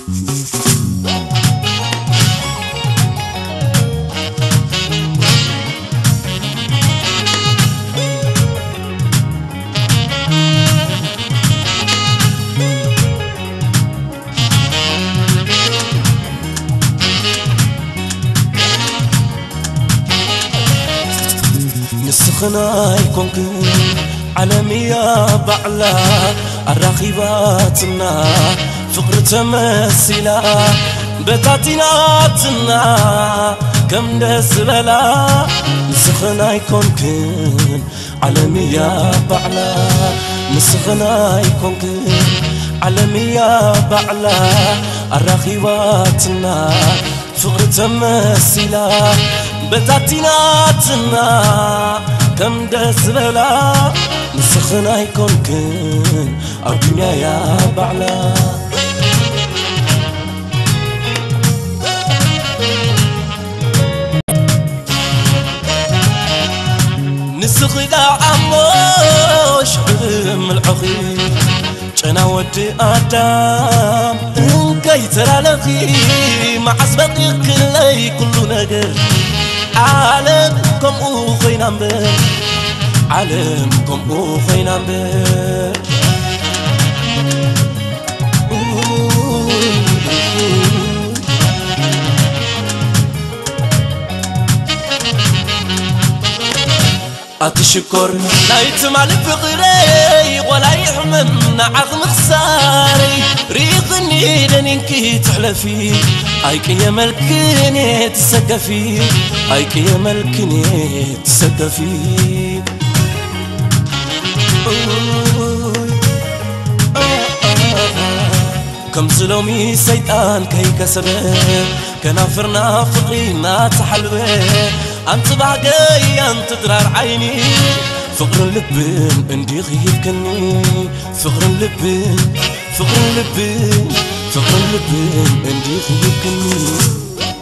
نسخنا يكونكن عالمية بعلا الرخيباتنا فقر تمثيلا بتاتيناتنا كم دسبلا نسخنا يكونكن عالمية بعلا نسخنا يكونكن عالمية بعلا الرخيباتنا فقر تمثيلا بتاتيناتنا كم دسبلا نسخنا يكونكن الدنيا يا بعلا نسخنا عموش عم العخي جنا ودي آدم انكي ترى لخي مع سبقي كلي كل نجر عالمكم أخينا بر عالمكم أخينا بر أتشكر لا يتمع لفقري ولا يحممنا عظم خساري ريقني لننكي تحلفي هايك يا ملكني تسقفي هايك يا ملكني تسقفي كم ظلمي سيطان كي كسبه كنافرنا فقينا تحلوه أنت باقي أنت درار عيني فقر اللبن اندي غيبكني فقر اللبن فقر اللبن فقر اللبن اندي غيبكني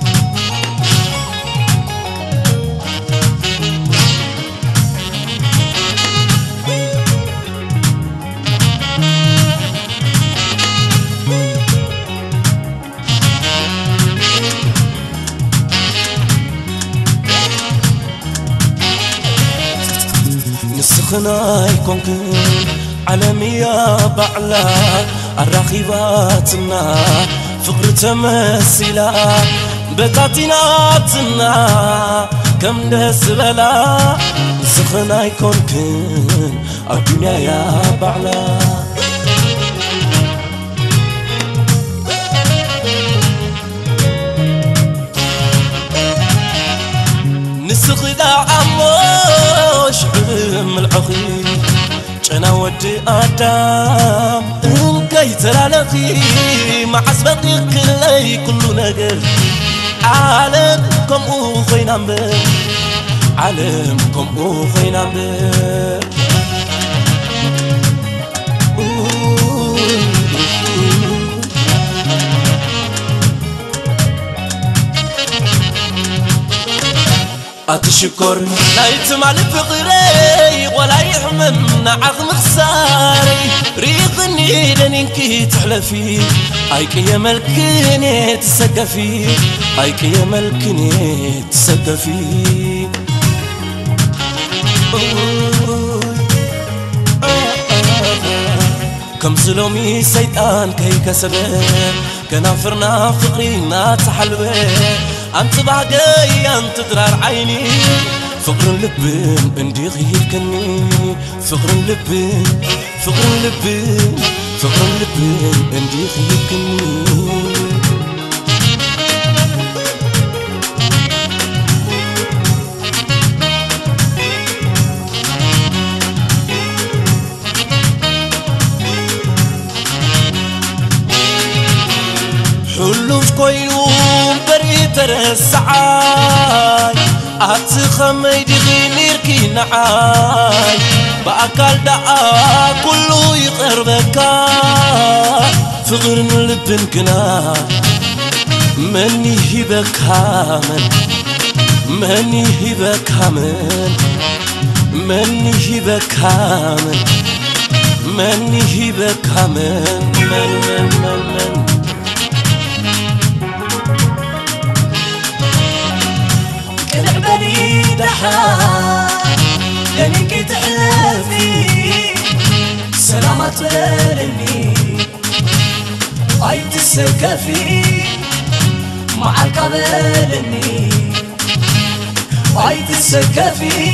نسخنا يكونكن عالمية بعلا الرخيباتنا فقر تمثيلا بتاتيناتنا كم دسبلا نسخنا يكونكن الدنيا يا بعلا نسخنا عموش عم العخي جنا ودي آدم انكي ترى لخي مع سبقي كلي كل نجر عالمكم أخينا بر عالمكم أخينا بر أتشكر لا يتمع لفقري ولا يحممنا عظم خساري ريقني لننكي تحلفي هايك يا ملكني تسقفي هايك يا ملكني تسقفي كم ظلمي سيطان كي كسبه كنافرنا فقرينا تحلوه أنت باقي أنت درار عيني فقر اللبن اندي غيبكني فقر اللبن فقر اللبن فقر اللبن اندي غيبكني حلوش كويلوم بريد السعاي أتخمي دغينيركي نعاي بأكل دعا كله يقربك فغر اللبن كنا مني هبك هامن مني هبك هامن مني هبك هامن مني هبك هامن من تسكفي معك قبلني أي تسكفي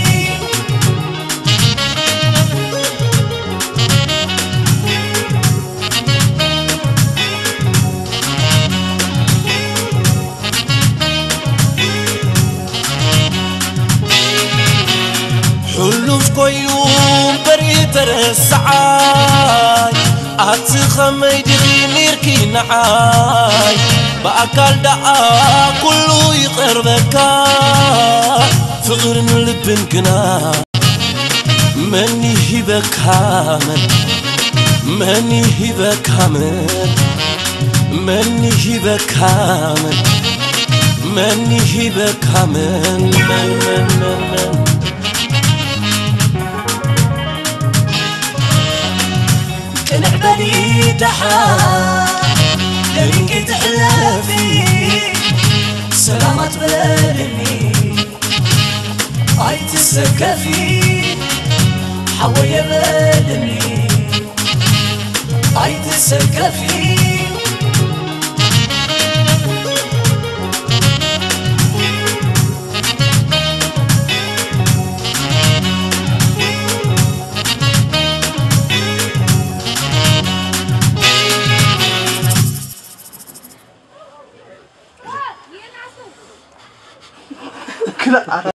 حلوف كويوم بريت السعاي أتخمي دغينيركي نعاي بأكل دعا كله يقربك فغر لبن كنا مني هبك هامن مني هبك هامن مني هبك هامن مني هبك هامن من نعبني تحا لريك تحلفي سلامة بلني أي تسكفي حوي بلني أي تسكفي كلا